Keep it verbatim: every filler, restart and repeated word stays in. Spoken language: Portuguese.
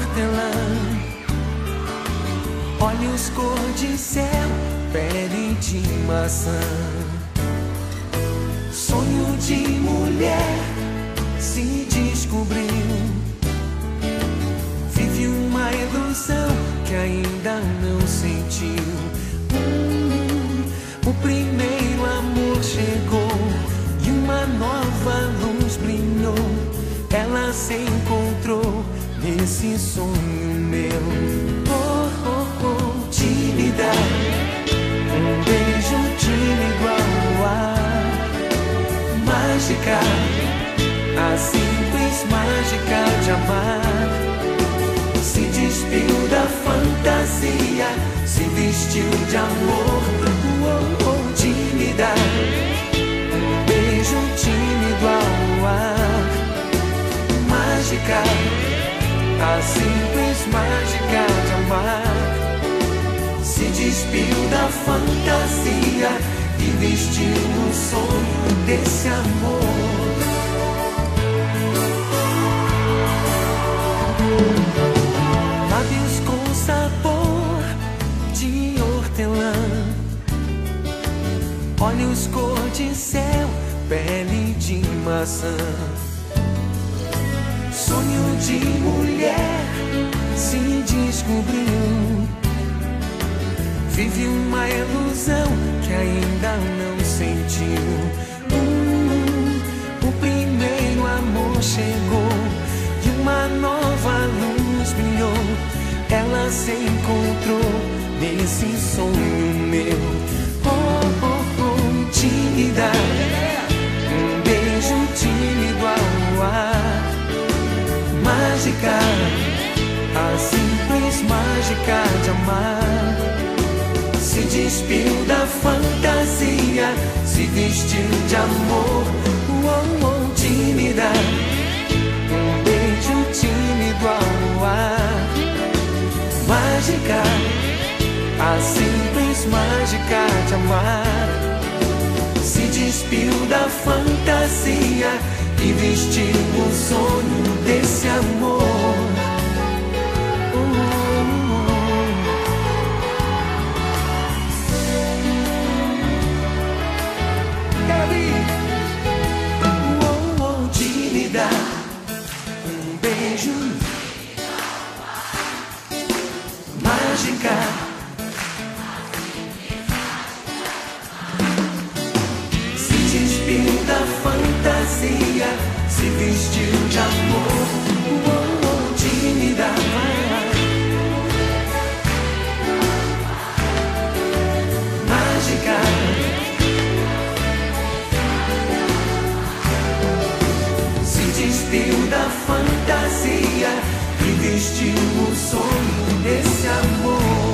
hortelã, olhos cor de céu, pele de maçã. Sonho de mulher se descobriu, vive uma ilusão que ainda não sentiu. Hum, o primeiro amor chegou e uma nova luz brilhou. Ela se encontrou nesse sonho meu. Oh, oh, oh, tímida, um beijo tímido ao ar. Mágica, a simples mágica de amar. Se despiu da fantasia, se vestiu de amor. Oh, oh, tímida, um beijo tímido ao ar. Mágica, a simples mágica de amar. Se despiu da fantasia e vestiu o sonho desse amor. Lábios com sabor de hortelã, olhos cor de céu, pele de maçã. Sonho de mulher se descobriu, vive uma ilusão que ainda não sentiu. Hum, o primeiro amor chegou e uma nova luz brilhou. Ela se encontrou nesse sonho meu. Oh, oh, oh, tímida, um beijo tímido ao ar. Mágica, a simples mágica de amar. Se despiu da fantasia, se vestiu de amor. Oh, oh, tímida, um beijo tímido ao ar. Mágica, a simples mágica de amar. Se despiu da fantasia e vestiu o sonho desse amor. Oh, oh, tímida, um beijo. Mágica, se despiu da fantasia, se vestiu de amor. Oh, oh, tímida, mágica, se despiu da fantasia e vestiu o sonho desse amor.